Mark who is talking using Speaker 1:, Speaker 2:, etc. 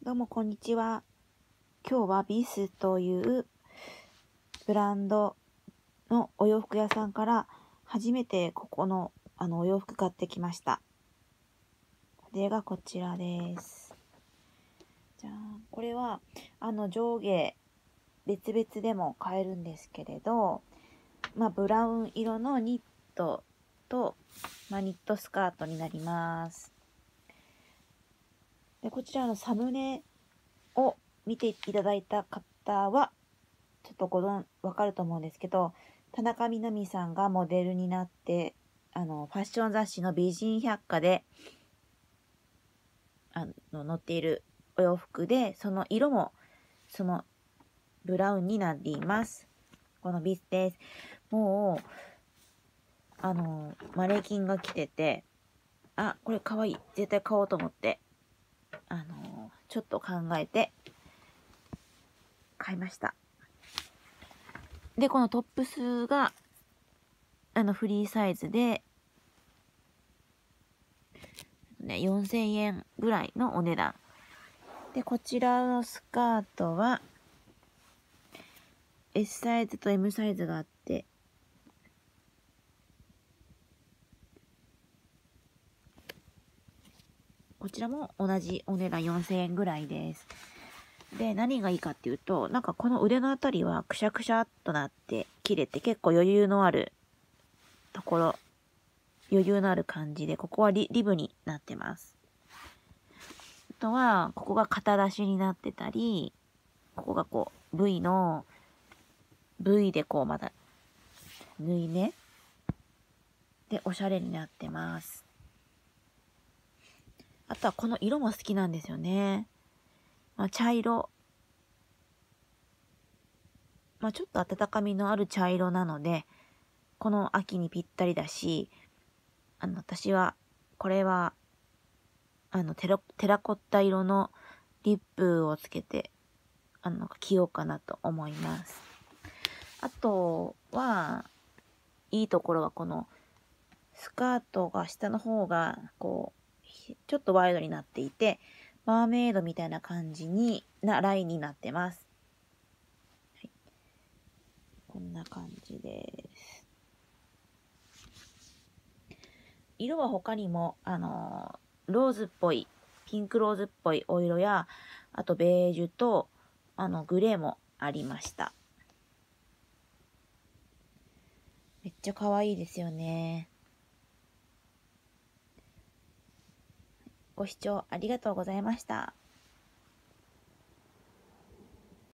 Speaker 1: どうもこんにちは。今日はビスというブランドのお洋服屋さんから初めてここのお洋服買ってきました。これがこちらです。じゃあこれは上下別々でも買えるんですけれど、ブラウン色のニットと、ニットスカートになります。でこちらのサムネを見ていただいた方はちょっとわかると思うんですけど、田中みな実さんがモデルになってファッション雑誌の美人百科で載っているお洋服で、その色もそのブラウンになっています。このビスです。もうマネキンが来てて、これかわいい、絶対買おうと思ってちょっと考えて買いました。でこのトップスがフリーサイズで4000円ぐらいのお値段で、こちらのスカートは S サイズと M サイズがあって、こちらも同じお値段4000円ぐらいです。で、何がいいかっていうと、この腕のあたりはくしゃくしゃっとなって切れて、結構余裕のあるところ、余裕のある感じで、ここはリブになってます。あとはここが肩出しになってたり、ここがこう V でこうまた縫い目でおしゃれになってます。あとはこの色も好きなんですよね。茶色。ちょっと温かみのある茶色なので、この秋にぴったりだし、私は、これは、テラコッタ色のリップをつけて、着ようかなと思います。あとは、いいところはこの、スカートが下の方が、こう、ちょっとワイドになっていて、マーメイドみたいな感じなラインになってます。はい、こんな感じです。色は他にも、ローズっぽい、ピンクローズっぽいお色や、あとベージュと、グレーもありました。めっちゃ可愛いですよね。ご視聴ありがとうございました。